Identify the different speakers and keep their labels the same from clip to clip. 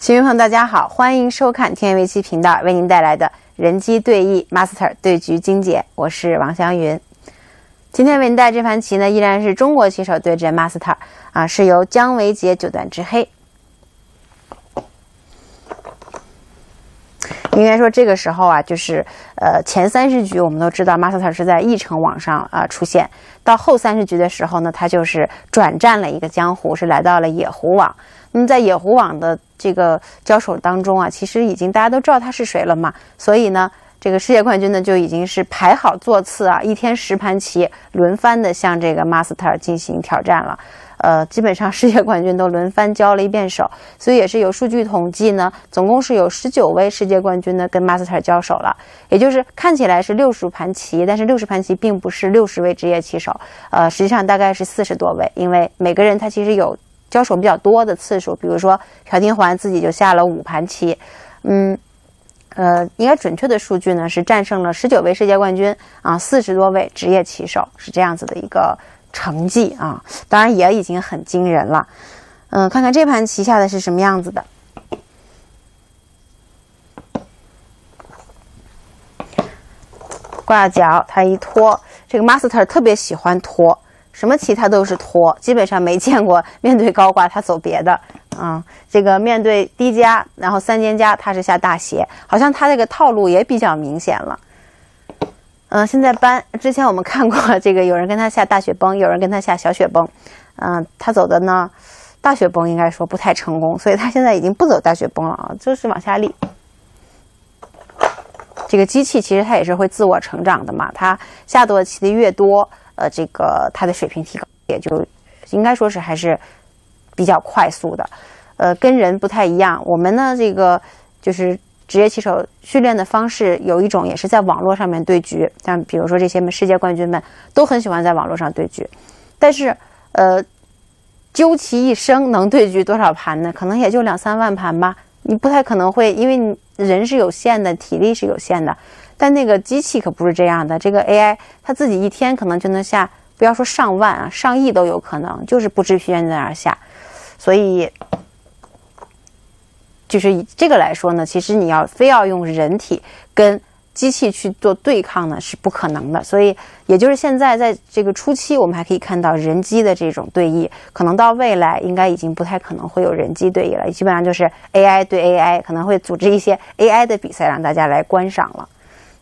Speaker 1: 群众朋友大家好，欢迎收看天元围棋频道为您带来的人机对弈 Master 对局精解，我是王祥云。今天为您带这盘棋呢，依然是中国棋手对阵 Master 是由姜维杰9段执黑。应该说这个时候就是前30局我们都知道 Master 是在翼城网上出现，到后30局的时候呢，他就是转战了一个江湖，是来到了野狐网。那么在野狐网的这个交手当中其实已经大家都知道他是谁了嘛，所以呢，这个世界冠军呢就已经是排好座次一天10盘棋轮番的向这个 Master 进行挑战了。基本上世界冠军都轮番交了一遍手，所以也是有数据统计呢，总共是有19位世界冠军呢跟 Master 交手了，也就是看起来是60盘棋，但是60盘棋并不是60位职业棋手，实际上大概是40多位，因为每个人他其实有交手比较多的次数，比如说朴廷桓自己就下了5盘棋，应该准确的数据呢是战胜了19位世界冠军40多位职业棋手，是这样子的一个成绩当然也已经很惊人了。看看这盘棋下的是什么样子的。挂角他一拖，这个 Master 特别喜欢拖，什么棋他都是拖，基本上没见过面对高挂他走别的。这个面对低家，然后3间家他是下大斜，好像他这个套路也比较明显了。现在之前我们看过这个，有人跟他下大雪崩，有人跟他下小雪崩，他走的呢大雪崩应该说不太成功，所以他现在已经不走大雪崩了就是往下立。这个机器其实它也是会自我成长的嘛，它下多棋的越多，这个它的水平提高也就应该说是还是比较快速的。跟人不太一样，我们呢这个就是职业棋手训练的方式有一种也是在网络上面对局，像比如说这些世界冠军们都很喜欢在网络上对局，但是究其一生能对局多少盘呢？可能也就2、3万盘吧，你不太可能会，因为人是有限的，体力是有限的，但那个机器可不是这样的，这个 AI 它自己一天可能就能下，不要说上万上亿都有可能，就是不知疲倦在那儿下，所以就是以这个来说呢，其实你非要用人体跟机器去做对抗呢是不可能的，所以也就是现在在这个初期我们还可以看到人机的这种对弈，可能到未来应该已经不太可能会有人机对弈了，基本上就是 AI 对 AI， 可能会组织一些 AI 的比赛让大家来观赏了。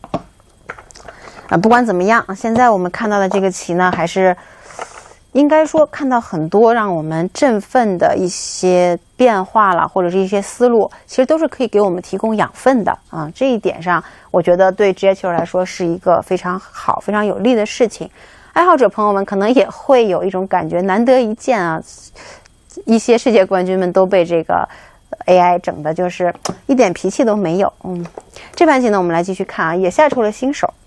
Speaker 1: 不管怎么样，现在我们看到的这个棋呢，还是应该说看到很多让我们振奋的一些变化了，或者是一些思路，其实都是可以给我们提供养分的这一点上我觉得对职业棋手来说是一个非常好非常有利的事情。爱好者朋友们可能也会有一种感觉，难得一见一些世界冠军们都被这个 AI 整的就是一点脾气都没有。这盘棋呢我们来继续看也下出了新手。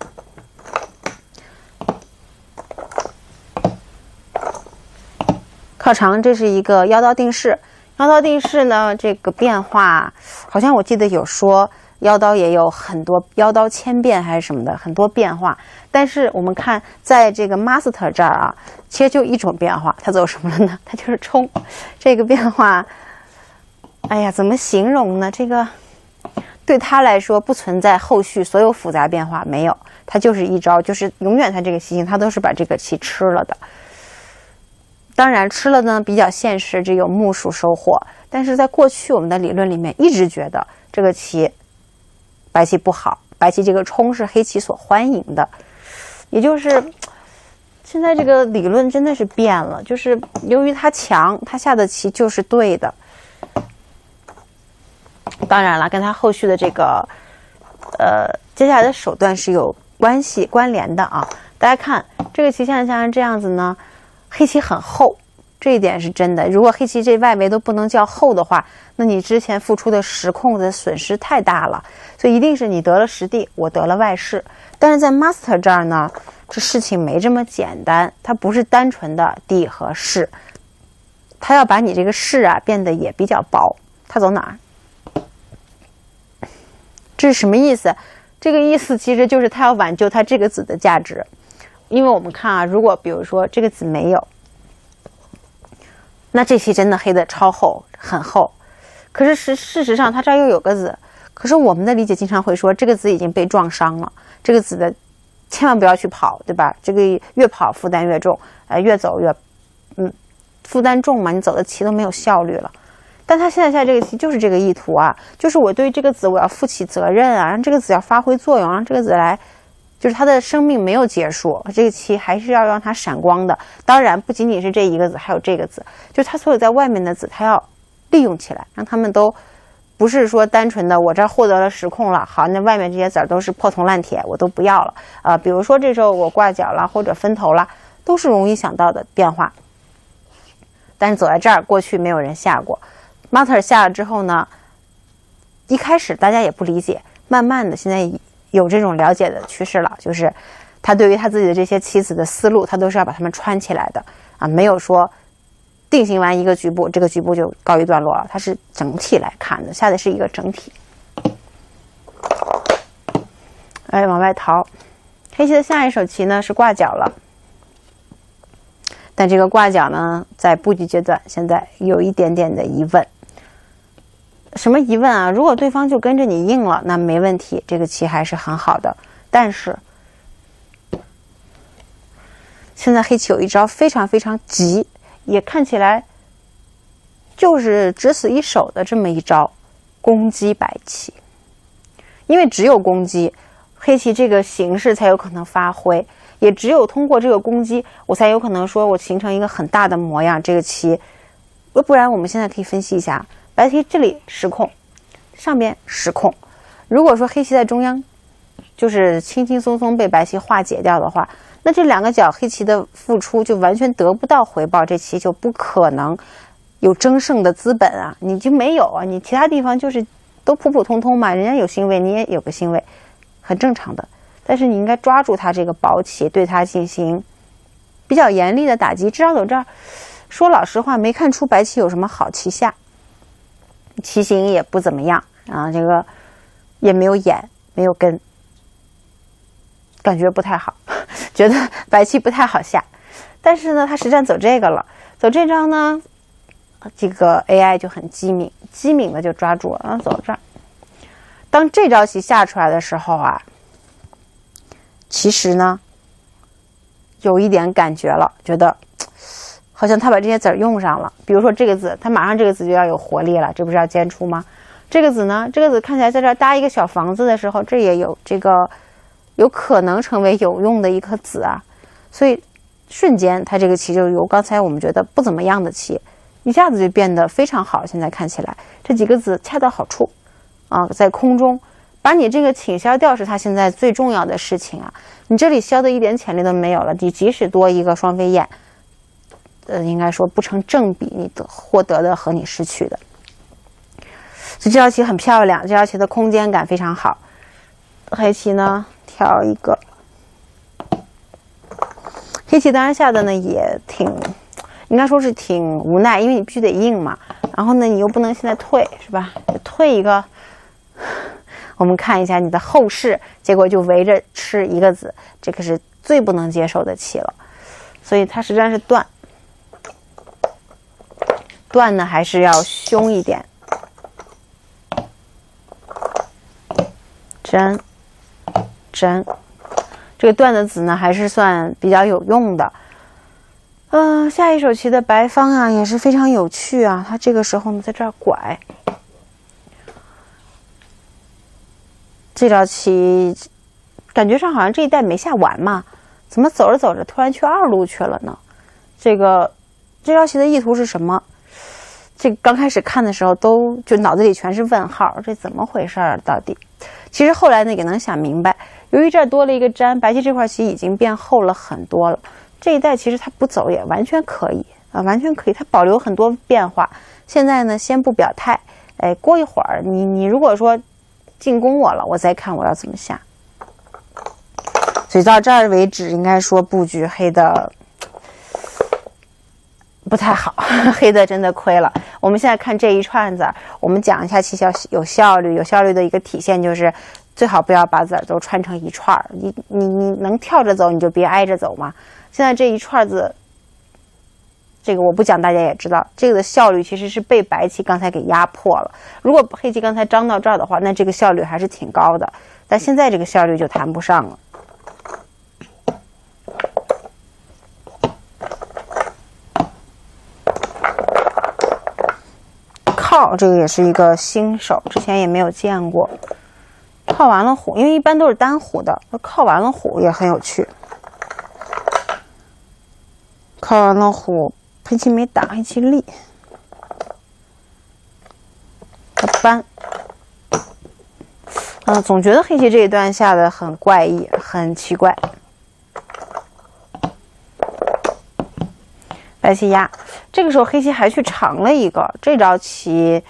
Speaker 1: 靠长，这是一个腰刀定式。腰刀定式呢，这个变化好像我记得有说腰刀也有很多腰刀千变还是什么的，很多变化。但是我们看在这个 Master 这儿其实就一种变化，他走什么了呢？他就是冲。这个变化，哎呀，怎么形容呢？这个对他来说不存在后续所有复杂变化，没有，他就是一招，就是永远他这个棋形他都是把这个棋吃了的。当然吃了呢比较现实，只有目数收获，但是在过去我们的理论里面一直觉得这个棋白棋不好，白棋这个冲是黑棋所欢迎的，也就是现在这个理论真的是变了，就是由于他强，他下的棋就是对的。当然了，跟他后续的这个接下来的手段是有关联的大家看这个棋像这样子呢，黑棋很厚，这一点是真的。如果黑棋这外围都不能叫厚的话，那你之前付出的实控的损失太大了，所以一定是你得了实地，我得了外势。但是在 Master 这儿呢，这事情没这么简单，它不是单纯的地和势，它要把你这个势变得也比较薄。它走哪儿？这是什么意思？这个意思其实就是它要挽救它这个子的价值。因为我们看如果比如说这个子没有，那这棋真的黑的超厚，很厚。 可是事实上他这儿又有个子，可是我们的理解经常会说这个子已经被撞伤了，这个子的千万不要去跑，对吧？这个越跑负担越重，越走越负担重嘛，你走的棋都没有效率了。但他现在下这个棋就是这个意图啊，就是我对这个子我要负起责任啊，让这个子要发挥作用，让这个子来，就是他的生命没有结束，这个棋还是要让它闪光的。当然不仅仅是这一个子，还有这个子，就是他所有在外面的子，他要利用起来，让他们都不是说单纯的我这儿获得了实控了，好，那外面这些子儿都是破铜烂铁，我都不要了。比如说这时候我挂角了或者分头了，都是容易想到的变化。但是走在这儿，过去没有人下过。马特尔下了之后呢，一开始大家也不理解，慢慢的现在有这种了解的趋势了，就是他对于他自己的这些棋子的思路，他都是要把它们串起来的啊，没有说定型完一个局部，这个局部就告一段落了，它是整体来看的，下的是一个整体。往外逃，黑棋的下一手棋呢是挂角了。但这个挂角呢，在布局阶段现在有一点点的疑问。什么疑问啊？如果对方就跟着你硬了，那没问题，这个棋还是很好的。但是现在黑棋有一招非常非常急，也看起来就是只死一手的这么一招，攻击白棋。因为只有攻击，黑棋这个形势才有可能发挥。也只有通过这个攻击，我才有可能说我形成一个很大的模样。这个棋，不然我们现在可以分析一下，白棋这里失控，上边失控。如果说黑棋在中央，就是轻轻松松被白棋化解掉的话，那这两个角黑棋的付出就完全得不到回报，这棋就不可能有争胜的资本啊，你就没有啊，你其他地方就是都普普通通嘛，人家有星位，你也有个星位，很正常的。但是你应该抓住他这个宝棋，对他进行比较严厉的打击。至少走这儿，说老实话，没看出白棋有什么好棋下，棋形也不怎么样啊，这个也没有眼，没有根，感觉不太好，觉得白棋不太好下。但是呢，他实战走这个了，走这招呢，这个 AI 就很机敏，机敏的就抓住了，走这儿。当这招棋下出来的时候啊，其实呢，有一点感觉了，觉得好像他把这些子儿用上了。比如说这个子，他马上这个子就要有活力了，这不是要兼出吗？这个子呢，这个子看起来在这儿搭一个小房子的时候，这也有这个有可能成为有用的一颗子啊。所以瞬间，他这个棋就由刚才我们觉得不怎么样的棋，一下子就变得非常好。现在看起来，这几个子恰到好处啊，在空中。把你这个倾销掉是他现在最重要的事情啊！你这里消的一点潜力都没有了，你即使多一个双飞燕，应该说不成正比，你获得的和你失去的。所以这道棋很漂亮，这道棋的空间感非常好。黑棋呢挑一个，黑棋当然下的呢也挺，应该说是挺无奈，因为你必须得硬嘛。然后呢，你又不能现在退，是吧？退一个。我们看一下你的后事，结果就围着吃一个子，这个是最不能接受的棋了。所以它实战是断，断呢还是要凶一点。真，这个断的子呢还是算比较有用的。下一手棋的白方啊也是非常有趣啊，它这个时候呢在这儿拐。这招棋感觉上好像这一代没下完嘛，怎么走着走着突然去二路去了呢？这招棋的意图是什么？这刚开始看的时候就脑子里全是问号，这怎么回事儿到底？其实后来呢也能想明白，由于这儿多了一个粘，白棋这块棋已经变厚了很多了。这一代其实它不走也完全可以啊，完全可以，它保留很多变化。现在呢先不表态，过一会儿你如果说进攻我了，我再看我要怎么下。所以到这儿为止，应该说布局黑的不太好，黑的真的亏了。我们现在看这一串子，我们讲一下棋有效率的一个体现就是最好不要把子都串成一串，你能跳着走你就别挨着走嘛。现在这一串子这个我不讲大家也知道，这个的效率其实是被白棋刚才给压迫了。如果黑棋刚才张到这儿的话，那这个效率还是挺高的，但现在这个效率就谈不上了。靠，这个也是一个新手，之前也没有见过。靠完了虎，因为一般都是单虎的，靠完了虎也很有趣。靠完了虎，黑棋没打，黑棋立，搬。总觉得黑棋这一段下的很怪异，很奇怪。白棋压，这个时候黑棋还去长了一个，这招棋，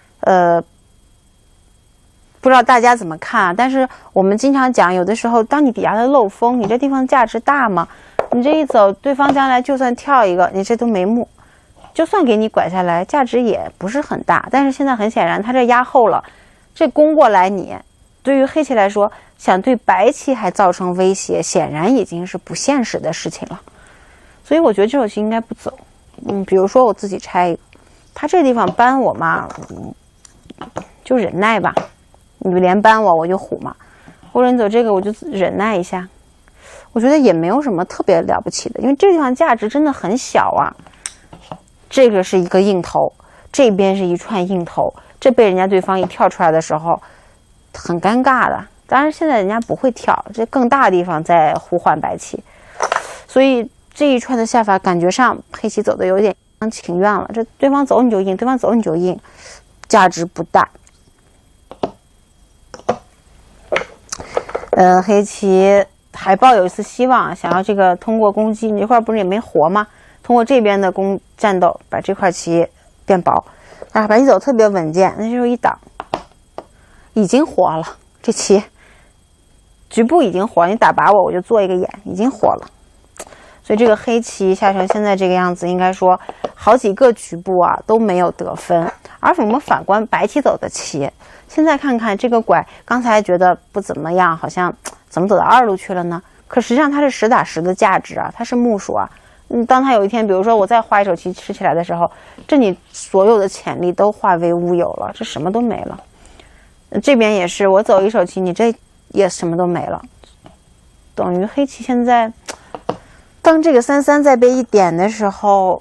Speaker 1: 不知道大家怎么看啊？但是我们经常讲，有的时候当你底下的漏锋，你这地方价值大吗？你这一走，对方将来就算跳一个，你这都没目，就算给你拐下来，价值也不是很大。但是现在很显然，他这压后了，这攻过来你，对于黑棋来说，想对白棋还造成威胁，显然已经是不现实的事情了。所以我觉得这手棋应该不走。比如说我自己拆一个，他这地方搬我嘛，就忍耐吧。你连搬我就虎嘛，或者你走这个我就忍耐一下。我觉得也没有什么特别了不起的，因为这地方价值真的很小啊。这个是一个硬头，这边是一串硬头，这被人家对方一跳出来的时候，很尴尬的。当然现在人家不会跳，这更大的地方在呼唤白棋，所以这一串的下法感觉上黑棋走的有点情愿了。这对方走你就硬，对方走你就硬，价值不大。黑棋还抱有一丝希望，想要这个通过攻击，你这块不是也没活吗？通过这边的战斗把这块棋变薄。白棋走特别稳健，那这时候一挡，已经活了。这棋局部已经活了，你打靶我就做一个眼，已经活了。所以这个黑棋下成现在这个样子，应该说好几个局部啊都没有得分。而我们反观白棋走的棋，现在看看这个拐，刚才觉得不怎么样，好像怎么走到2路去了呢？可实际上它是10打10的价值啊，它是目数啊。当它有一天，比如说我再画一手棋吃起来的时候，这你所有的潜力都化为乌有了，这什么都没了。这边也是，我走一手棋，你这也什么都没了，等于黑棋现在。当这个3-3再被一点的时候，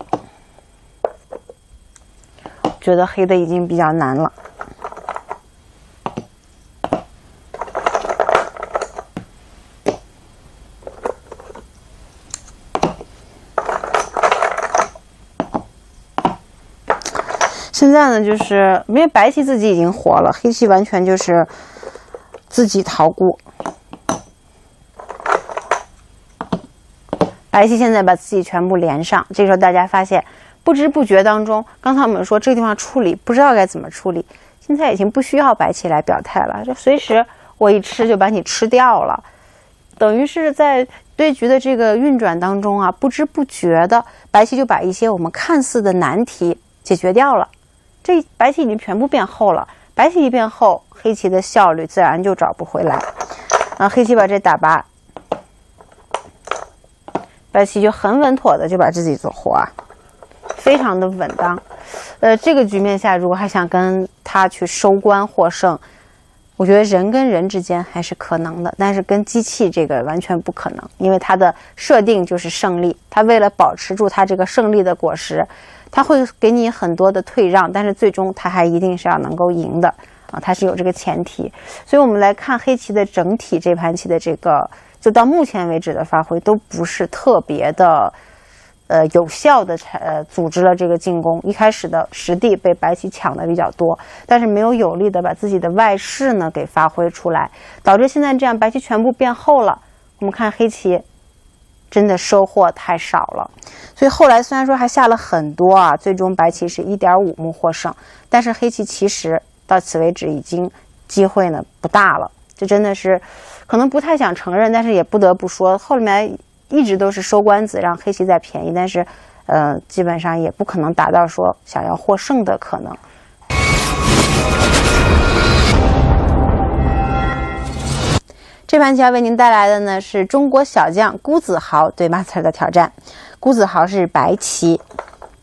Speaker 1: 觉得黑的已经比较难了。现在呢，就是因为白棋自己已经活了，黑棋完全就是自己逃过。白棋现在把自己全部连上，这时候大家发现不知不觉当中，刚才我们说这个地方处理不知道该怎么处理，现在已经不需要白棋来表态了，就随时我一吃就把你吃掉了，等于是在对局的这个运转当中啊，不知不觉的白棋就把一些我们看似的难题解决掉了。这白棋已经全部变厚了，白棋一变厚，黑棋的效率自然就找不回来。黑棋把这打靶。白棋就很稳妥的就把自己做活啊，非常的稳当。这个局面下，如果还想跟他去收官获胜，我觉得人跟人之间还是可能的，但是跟机器这个完全不可能，因为它的设定就是胜利，它为了保持住它这个胜利的果实，它会给你很多的退让，但是最终它还一定是要能够赢的啊，它是有这个前提。所以我们来看黑棋的整体这盘棋的这个。就到目前为止的发挥都不是特别的，有效的组织了这个进攻。一开始的实地被白棋抢的比较多，但是没有有力的把自己的外势呢给发挥出来，导致现在这样白棋全部变厚了。我们看黑棋真的收获太少了，所以后来虽然说还下了很多啊，最终白棋是1.5目获胜，但是黑棋其实到此为止已经机会呢不大了。这真的是可能不太想承认，但是也不得不说，后面一直都是收官子让黑棋在便宜，但是基本上也不可能达到说想要获胜的可能。这盘棋要为您带来的呢是中国小将辜子豪对马刺尔的挑战。辜子豪是白棋，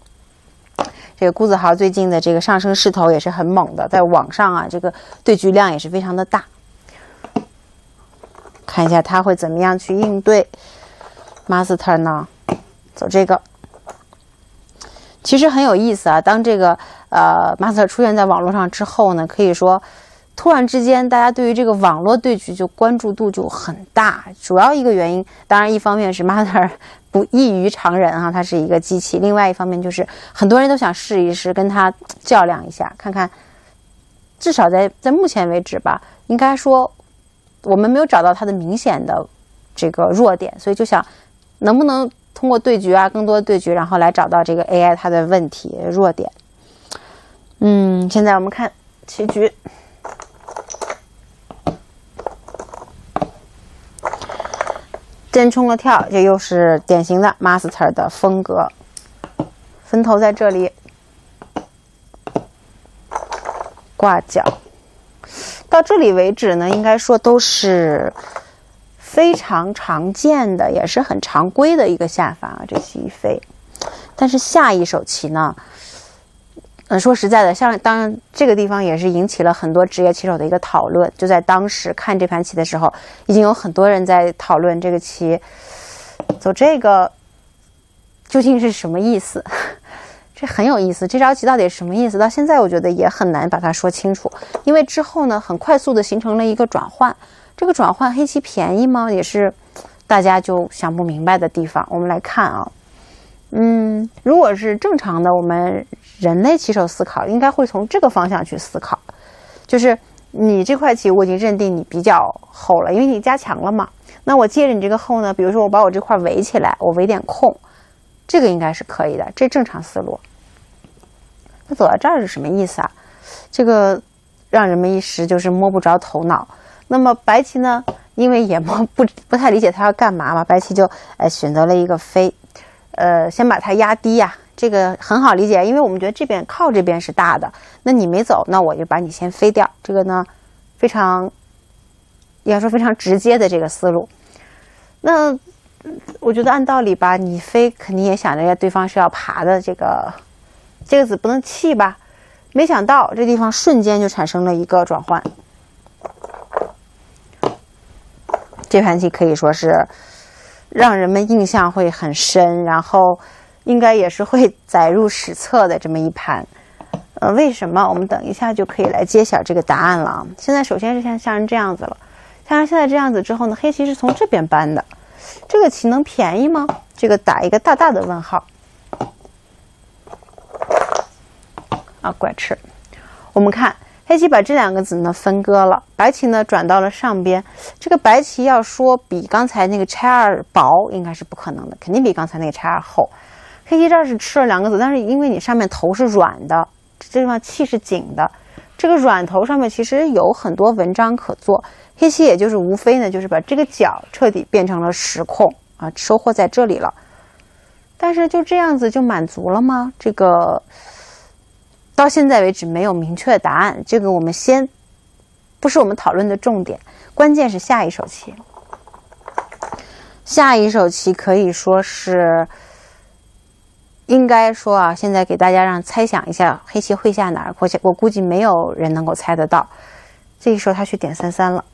Speaker 1: 这个辜子豪最近的这个上升势头也是很猛的，在网上啊，这个对局量也是非常的大。看一下他会怎么样去应对。Master 呢，走这个，其实很有意思啊。当这个Master 出现在网络上之后呢，可以说突然之间大家对于这个网络对局就关注度就很大。主要一个原因，当然一方面是 Master 不异于常人啊，它是一个机器；另外一方面就是很多人都想试一试，跟他较量一下，看看。至少在目前为止吧，应该说我们没有找到它的明显的这个弱点，所以就想能不能通过对局啊，更多的对局，然后来找到这个 AI 它的问题弱点。现在我们看棋局。真冲了跳，这又是典型的 Master 的风格。分头在这里，挂角。到这里为止呢，应该说都是非常常见的，也是很常规的一个下法啊，这棋一飞。但是下一手棋呢，说实在的，当然这个地方也是引起了很多职业棋手的一个讨论。就在当时看这盘棋的时候，已经有很多人在讨论这个棋走这个究竟是什么意思。这很有意思，这招棋到底是什么意思？到现在我觉得也很难把它说清楚，因为之后呢，很快速的形成了一个转换。这个转换黑棋便宜吗？也是大家就想不明白的地方。我们来看啊。如果是正常的我们人类棋手思考，应该会从这个方向去思考，就是你这块棋我已经认定你比较厚了，因为你加强了嘛。那我借着你这个厚呢，比如说我把我这块围起来，我围点空，这个应该是可以的，这正常思路。那走到这儿是什么意思啊？这个让人们一时就是摸不着头脑。那么白棋呢，因为也不太理解它要干嘛嘛，白棋就选择了一个飞。先把它压低呀，这个很好理解，因为我们觉得这边靠这边是大的，那你没走，那我就把你先飞掉。这个呢，非常应该说非常直接的这个思路。那我觉得按道理吧，你飞肯定也想着对方是要爬的，这个子不能弃吧？没想到这地方瞬间就产生了一个转换。这盘棋可以说是让人们印象会很深，然后应该也是会载入史册的这么一盘。为什么？我们等一下就可以来揭晓这个答案了啊。现在首先是像成这样子了，像成现在这样子之后呢，黑棋是从这边搬的，这个棋能便宜吗？这个打一个大大的问号。怪吃。我们看黑棋把这两个子呢分割了，白棋呢转到了上边。这个白棋要说比刚才那个拆二薄，应该是不可能的，肯定比刚才那个拆二厚。黑棋这儿是吃了两个子，但是因为你上面头是软的，这地方气是紧的，这个软头上面其实有很多文章可做。黑棋也就是无非呢，就是把这个角彻底变成了实空啊，收获在这里了。但是就这样子就满足了吗？这个到现在为止没有明确的答案，这个我们先不是我们讨论的重点，关键是下一手棋。下一手棋可以说是应该说啊，现在给大家让猜想一下黑棋会下哪儿，我估计没有人能够猜得到。这一手他去点3-3了。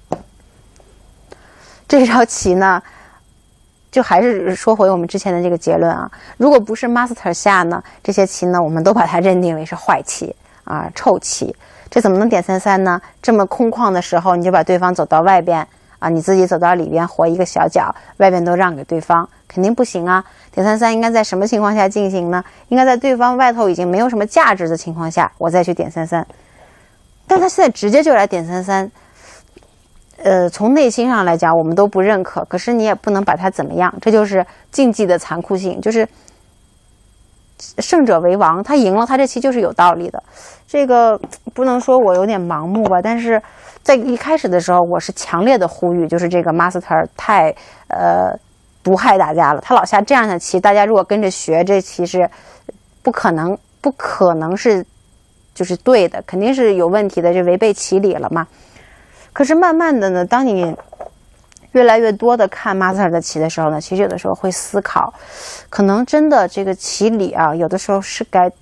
Speaker 1: 这招棋呢，就还是说回我们之前的这个结论啊，如果不是 Master 下呢，这些棋呢我们都把它认定为是坏棋啊，臭棋。这怎么能点3-3呢？这么空旷的时候，你就把对方走到外边啊，你自己走到里边活一个小角，外边都让给对方，肯定不行啊。点3-3应该在什么情况下进行呢？应该在对方外头已经没有什么价值的情况下，我再去点3-3。但他现在直接就来点3-3，从内心上来讲我们都不认可，可是你也不能把它怎么样，这就是竞技的残酷性，就是胜者为王，他赢了，他这棋就是有道理的。这个不能说我有点盲目吧，但是在一开始的时候我是强烈的呼吁，就是这个 Master 太毒害大家了，他老下这样的棋，大家如果跟着学，这棋是不可能是就是对的，肯定是有问题的，这违背棋理了嘛。可是慢慢的呢，当你越来越多的看 Master 的棋的时候呢，其实有的时候会思考，可能真的这个棋理啊，有的时候是该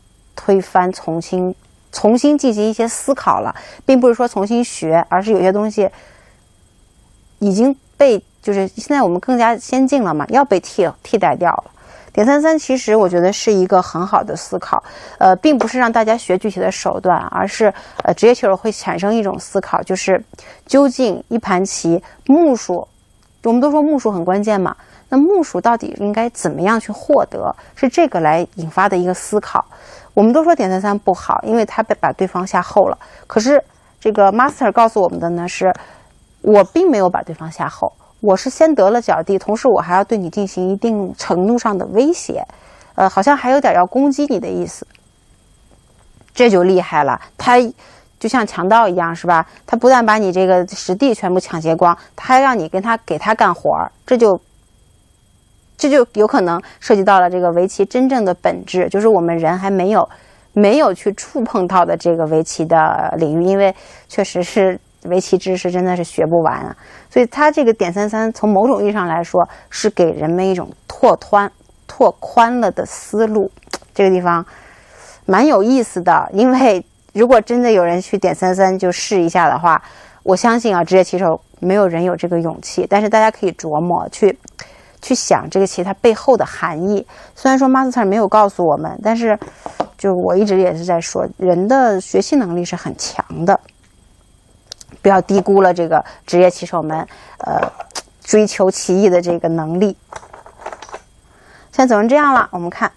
Speaker 1: 推翻，重新进行一些思考了，并不是说重新学，而是有些东西已经被就是现在我们更加先进了嘛，要被替代掉了。点33其实我觉得是一个很好的思考，并不是让大家学具体的手段，而是职业棋手会产生一种思考，就是究竟一盘棋目数，我们都说目数很关键嘛，那目数到底应该怎么样去获得，是这个来引发的一个思考。我们都说点33不好，因为他把对方下后了，可是这个 master 告诉我们的呢是，我并没有把对方下后，我是先得了脚地，同时我还要对你进行一定程度上的威胁，好像还有点要攻击你的意思，这就厉害了。他就像强盗一样，是吧？他不但把你这个实地全部抢劫光，他还让你给他干活，这就有可能涉及到了这个围棋真正的本质，就是我们人还没有去触碰到的这个围棋的领域，因为确实是围棋知识真的是学不完啊。所以它这个点33从某种意义上来说是给人们一种拓宽了的思路，这个地方蛮有意思的。因为如果真的有人去点33就试一下的话，我相信啊，职业棋手没有人有这个勇气，但是大家可以琢磨去想这个棋它背后的含义。虽然说 master 没有告诉我们，但是就我一直也是在说，人的学习能力是很强的，不要低估了这个职业棋手们追求棋艺的这个能力。现在走成这样了，我们看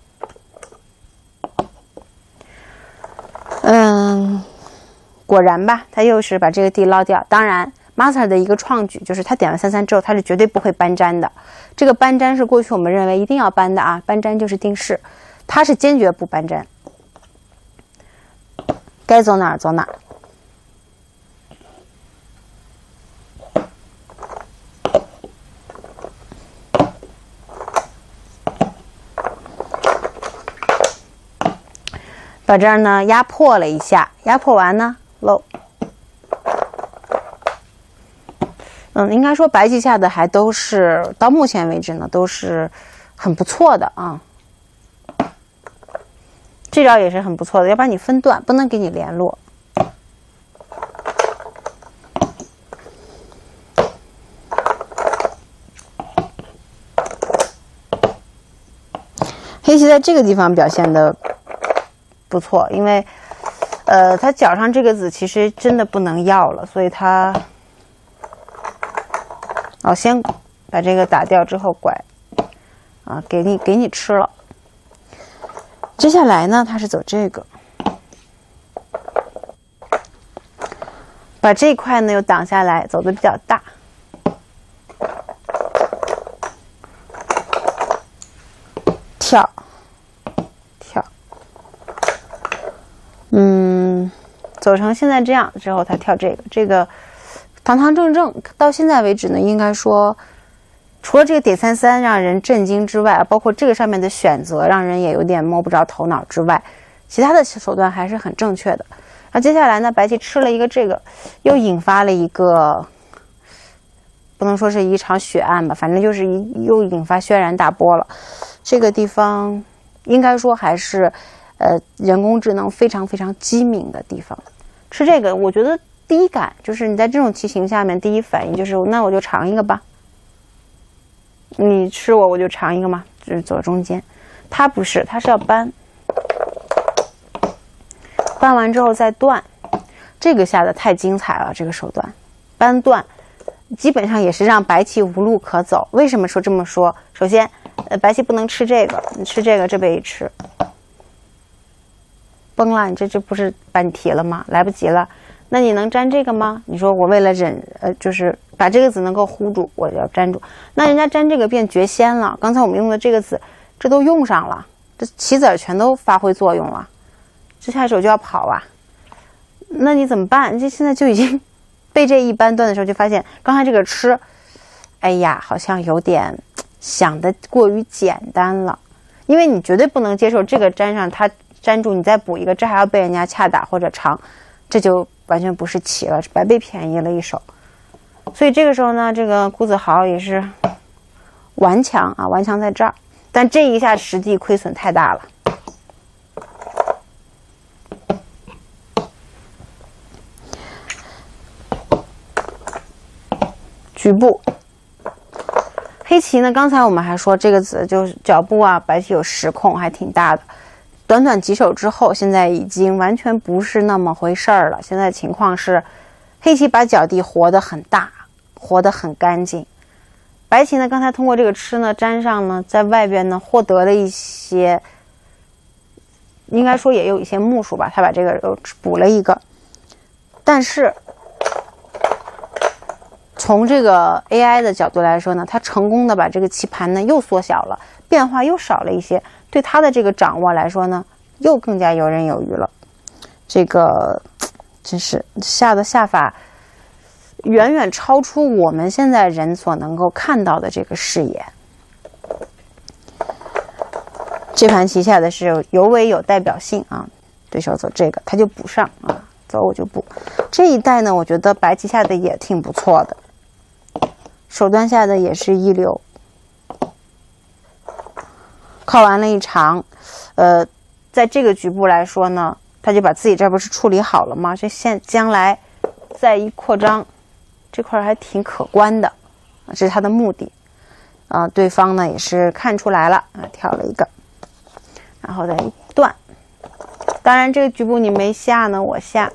Speaker 1: 果然吧，他又是把这个地捞掉。当然master 的一个创举就是他点完33之后，他是绝对不会搬粘的。这个搬粘是过去我们认为一定要搬的啊，搬粘就是定式，他是坚决不搬粘，该走哪儿走哪儿。把这儿呢压迫了一下，压迫完呢漏。应该说白棋下的还都是到目前为止呢都是很不错的啊。这招也是很不错的，要把你分段，不能给你联络。黑棋在这个地方表现的不错，因为他角上这个子其实真的不能要了，所以他先把这个打掉之后拐啊，给你吃了。接下来呢，他是走这个，把这一块呢又挡下来，走的比较大。跳，走成现在这样之后，他跳这个堂堂正正，到现在为止呢，应该说除了这个点33让人震惊之外，包括这个上面的选择让人也有点摸不着头脑之外，其他的手段还是很正确的。那接下来呢，白棋吃了一个这个，又引发了一个不能说是一场血案吧，反正就是又引发轩然大波了。这个地方应该说还是人工智能非常非常机敏的地方。吃这个我觉得第一感就是你在这种棋形下面第一反应就是那我就尝一个吧，你吃我就尝一个嘛，就是走中间。他不是，他是要搬完之后再断，这个下的太精彩了，这个手段搬断基本上也是让白棋无路可走。为什么说这么说？首先白棋不能吃这个，你吃这个这边一吃崩了，你这不是把你提了吗？来不及了。那你能粘这个吗？你说我为了就是把这个子能够糊住，我要粘住。那人家粘这个变绝仙了，刚才我们用的这个子这都用上了，这棋子全都发挥作用了，这下手就要跑啊。那你怎么办？这现在就已经被这一扳断的时候就发现刚才这个吃，哎呀好像有点想的过于简单了，因为你绝对不能接受这个粘上它粘住，你再补一个，这还要被人家恰打或者长，这就完全不是棋了，白被便宜了一手。所以这个时候呢，这个辜子豪也是顽强啊，顽强在这儿，但这一下实际亏损太大了。 局部。黑棋呢，刚才我们还说这个子就是脚步啊，白棋有10空，还挺大的。短短几手之后，现在已经完全不是那么回事儿了。现在情况是，黑棋把脚地活得很大，活得很干净。白棋呢，刚才通过这个吃呢，粘上呢，在外边呢获得了一些，应该说也有一些目数吧，他把这个又补了一个，但是。从这个 AI 的角度来说呢，它成功的把这个棋盘呢又缩小了，变化又少了一些，对它的这个掌握来说呢，又更加游刃有余了。这个真是下的下法远远超出我们现在人所能够看到的这个视野。这盘棋下的是尤为有代表性啊，对手走这个，他就补上啊，走我就补。这一带呢，我觉得白棋下的也挺不错的。手段下的也是一流，靠完了一长，在这个局部来说呢，他就把自己这不是处理好了吗？这将来再一扩张，这块还挺可观的，这是他的目的。对方呢也是看出来了啊，跳了一个，然后再一断。当然这个局部你没下呢，我下。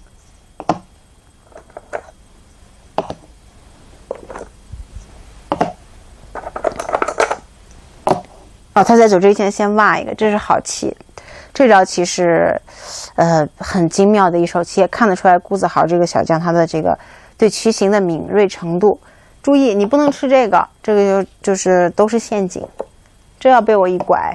Speaker 1: 他在走之前先挖一个，这是好棋。这招棋是，很精妙的一手棋，也看得出来辜子豪这个小将他的这个对棋形的敏锐程度。注意，你不能吃这个，这个就是都是陷阱。这要被我一拐，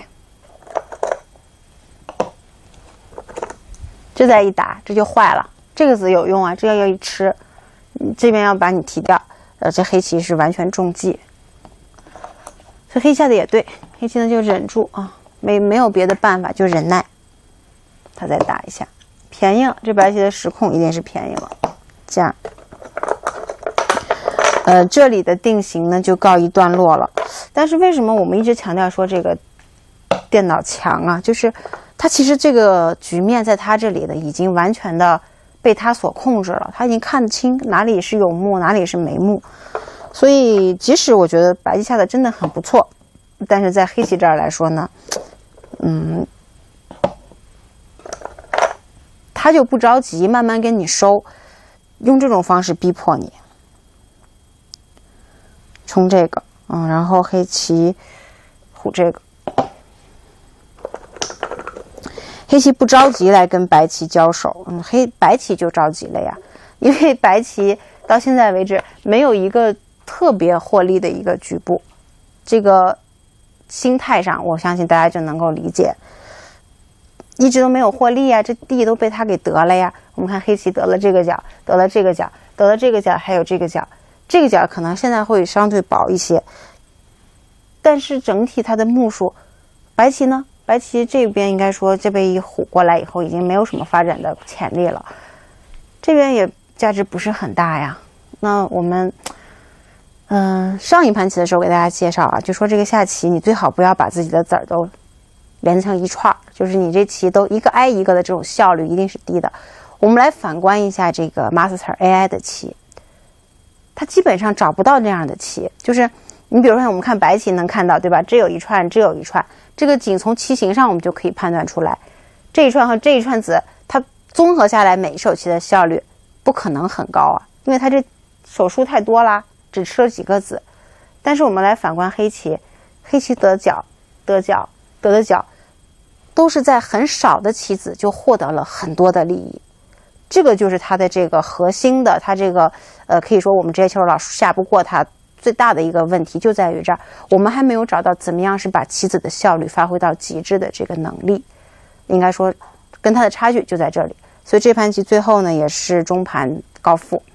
Speaker 1: 这再一打，这就坏了。这个子有用啊，这要一吃，这边要把你提掉。这黑棋是完全中计。所以黑下的也对，黑棋呢就忍住啊，没有别的办法，就忍耐。他再打一下，便宜了。这白棋的10空一定是便宜了，加。这里的定型呢就告一段落了。但是为什么我们一直强调说这个电脑强啊？就是他其实这个局面在他这里的已经完全的被他所控制了，他已经看得清哪里是有目，哪里是没目。所以，即使我觉得白棋下的真的很不错，但是在黑棋这儿来说呢，他就不着急，慢慢跟你收，用这种方式逼迫你。冲这个，然后黑棋虎这个，黑棋不着急来跟白棋交手，白棋就着急了呀，因为白棋到现在为止没有一个特别获利的一个局部，这个心态上我相信大家就能够理解，一直都没有获利啊，这地都被他给得了呀。我们看黑棋得了这个角，得了这个角，得了这个角，还有这个角，这个角可能现在会相对薄一些，但是整体它的目数，白棋呢，白棋这边应该说这被一虎过来以后已经没有什么发展的潜力了，这边也价值不是很大呀。那我们上一盘棋的时候给大家介绍啊，就说这个下棋你最好不要把自己的子儿都连成一串，就是你这棋都一个挨一个的，这种效率一定是低的。我们来反观一下这个 Master AI 的棋，它基本上找不到这样的棋，就是你比如说我们看白棋能看到对吧，这有一串，这有一串，这个仅从棋形上我们就可以判断出来，这一串和这一串子它综合下来每一手棋的效率不可能很高啊，因为它这手数太多啦，只吃了几个子。但是我们来反观黑棋，黑棋得角得角得的角都是在很少的棋子就获得了很多的利益，这个就是它的这个核心的，它这个可以说我们这些球老师下不过它最大的一个问题就在于这儿，我们还没有找到怎么样是把棋子的效率发挥到极致的这个能力，应该说跟它的差距就在这里。所以这盘棋最后呢也是中盘高负。